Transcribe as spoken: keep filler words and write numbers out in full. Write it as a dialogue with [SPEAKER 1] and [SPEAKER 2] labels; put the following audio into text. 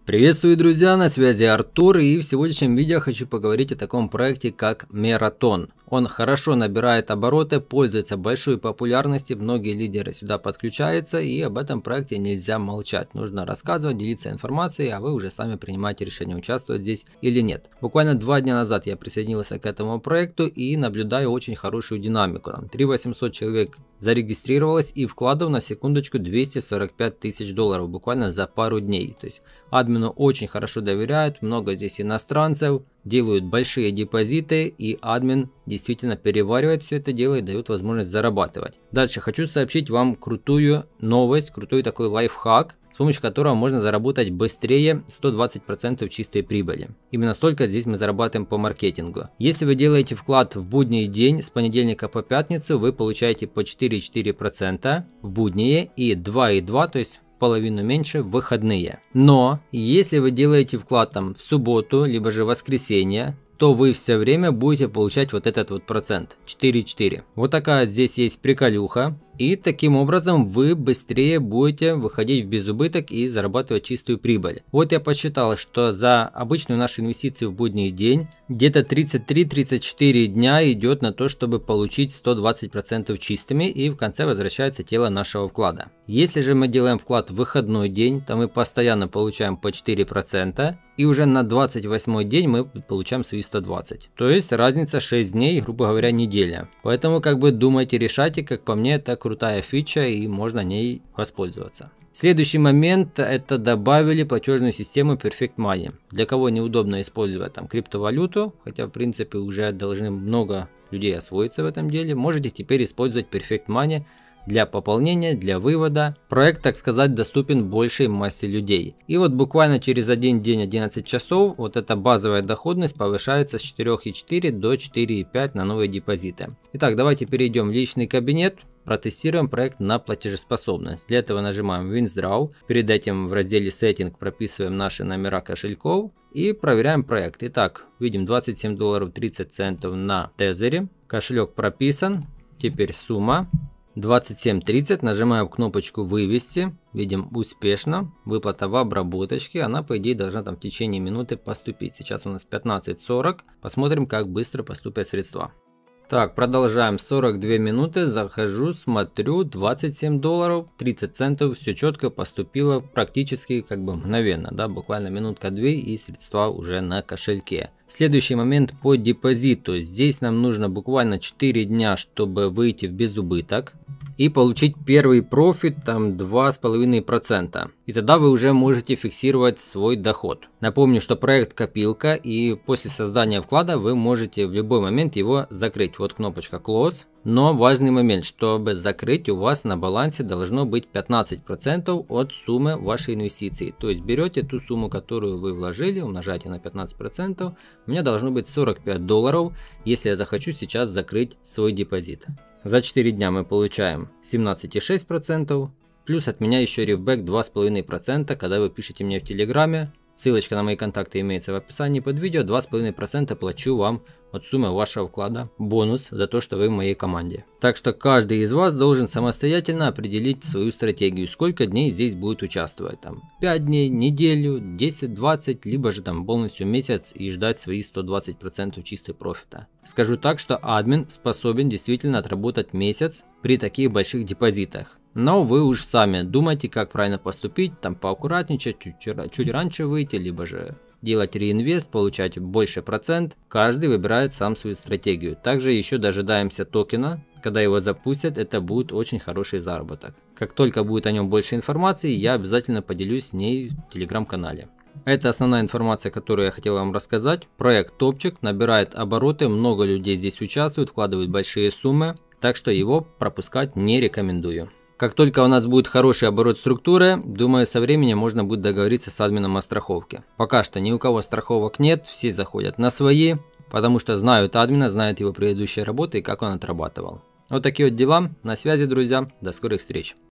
[SPEAKER 1] Приветствую, друзья, на связи Артур, и в сегодняшнем видео хочу поговорить о таком проекте, как Meraton. Он хорошо набирает обороты, пользуется большой популярностью, многие лидеры сюда подключаются, и об этом проекте нельзя молчать. Нужно рассказывать, делиться информацией, а вы уже сами принимаете решение, участвовать здесь или нет. Буквально два дня назад я присоединился к этому проекту и наблюдаю очень хорошую динамику. Там три тысячи восемьсот человек зарегистрировалось и вкладов на секундочку двести сорок пять тысяч долларов буквально за пару дней. То есть админу очень хорошо доверяют, много здесь иностранцев, делают большие депозиты, и админ действительно переваривает все это дело и дает возможность зарабатывать. Дальше хочу сообщить вам крутую новость, крутой такой лайфхак, с помощью которого можно заработать быстрее сто двадцать процентов чистой прибыли. Именно столько здесь мы зарабатываем по маркетингу. Если вы делаете вклад в будний день с понедельника по пятницу, вы получаете по четыре и четыре десятых процента в будние и два и два, то есть половину меньше в выходные. Но если вы делаете вклад там в субботу, либо же в воскресенье, то вы все время будете получать вот этот вот процент четыре и четыре. Вот такая здесь есть приколюха. И таким образом вы быстрее будете выходить в безубыток и зарабатывать чистую прибыль. Вот я посчитал, что за обычную нашу инвестицию в будний день где-то тридцать три — тридцать четыре дня идет на то, чтобы получить сто двадцать процентов чистыми, и в конце возвращается тело нашего вклада. Если же мы делаем вклад в выходной день, то мы постоянно получаем по четыре процента, и уже на двадцать восьмой день мы получаем свои сто двадцать. То есть разница шесть дней, грубо говоря, неделя. Поэтому как бы думайте, решайте, как по мне, это крутая фича, и можно ней воспользоваться. Следующий момент — это добавили платежную систему Perfect Money. Для кого неудобно использовать там криптовалюту, хотя в принципе уже должны много людей освоиться в этом деле, можете теперь использовать Perfect Money для пополнения, для вывода. Проект, так сказать, доступен большей массе людей. И вот буквально через один день, одиннадцать часов, вот эта базовая доходность повышается с четырёх и четырёх до четырёх и пяти на новые депозиты. Итак, давайте перейдем в личный кабинет. Протестируем проект на платежеспособность. Для этого нажимаем Withdraw. Перед этим в разделе Setting прописываем наши номера кошельков и проверяем проект. Итак, видим двадцать семь долларов тридцать центов на тезере. Кошелек прописан. Теперь сумма двадцать семь тридцать. Нажимаем кнопочку вывести. Видим успешно. Выплата в обработочке. Она по идее должна там в течение минуты поступить. Сейчас у нас пятнадцать сорок. Посмотрим, как быстро поступят средства. Так, продолжаем. сорок две минуты, захожу, смотрю, двадцать семь долларов тридцать центов, все четко поступило практически как бы мгновенно, да, буквально минутка-две и средства уже на кошельке. Следующий момент по депозиту. Здесь нам нужно буквально четыре дня, чтобы выйти в безубыток и получить первый профит, там два с половиной процента. И тогда вы уже можете фиксировать свой доход. Напомню, что проект копилка, и после создания вклада вы можете в любой момент его закрыть. Вот кнопочка Close. Но важный момент, чтобы закрыть, у вас на балансе должно быть пятнадцать процентов от суммы вашей инвестиции. То есть берете ту сумму, которую вы вложили, умножаете на пятнадцать процентов. У меня должно быть сорок пять долларов, если я захочу сейчас закрыть свой депозит. За четыре дня мы получаем семнадцать и шесть десятых процента. Плюс от меня еще ревбэк два с половиной процента, когда вы пишете мне в Телеграме. Ссылочка на мои контакты имеется в описании под видео. два с половиной процента плачу вам от суммы вашего вклада. Бонус за то, что вы в моей команде. Так что каждый из вас должен самостоятельно определить свою стратегию. Сколько дней здесь будет участвовать. Там пять дней, неделю, десять, двадцать, либо же там полностью месяц и ждать свои сто двадцать процентов чистой профита. Скажу так, что админ способен действительно отработать месяц при таких больших депозитах. Но вы уж сами думайте, как правильно поступить, там поаккуратничать, чуть, чуть раньше выйти, либо же делать реинвест, получать больше процент. Каждый выбирает сам свою стратегию. Также еще дожидаемся токена. Когда его запустят, это будет очень хороший заработок. Как только будет о нем больше информации, я обязательно поделюсь с ней в телеграм-канале. Это основная информация, которую я хотел вам рассказать. Проект топчик, набирает обороты, много людей здесь участвуют, вкладывают большие суммы. Так что его пропускать не рекомендую. Как только у нас будет хороший оборот структуры, думаю, со временем можно будет договориться с админом о страховке. Пока что ни у кого страховок нет, все заходят на свои, потому что знают админа, знают его предыдущие работы и как он отрабатывал. Вот такие вот дела. На связи, друзья. До скорых встреч.